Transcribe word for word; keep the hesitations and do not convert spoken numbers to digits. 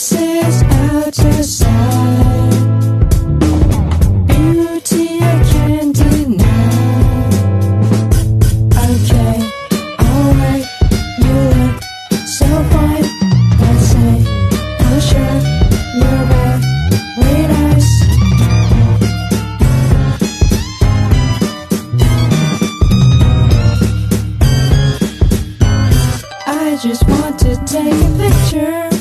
faces out of sight. Beauty I can't deny. Okay, alright, you look so fine. I say, oh sure, you're very nice. I just want to take a picture.